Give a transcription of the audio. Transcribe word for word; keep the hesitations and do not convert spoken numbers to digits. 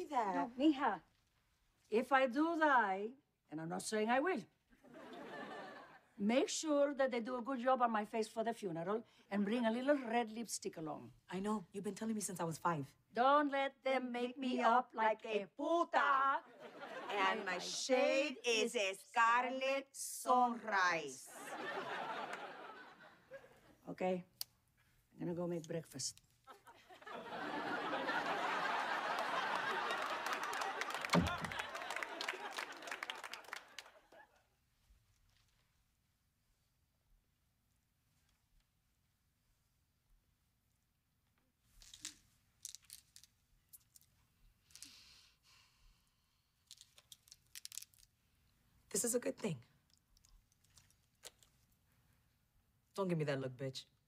that. No, mija. If I do die, and I'm not saying I will, make sure that they do a good job on my face for the funeral and bring a little red lipstick along. I know. You've been telling me since I was five. Don't let them make me up like a puta. And my shade is a scarlet sunrise. Okay, I'm gonna go make breakfast. This is a good thing. Don't give me that look, bitch.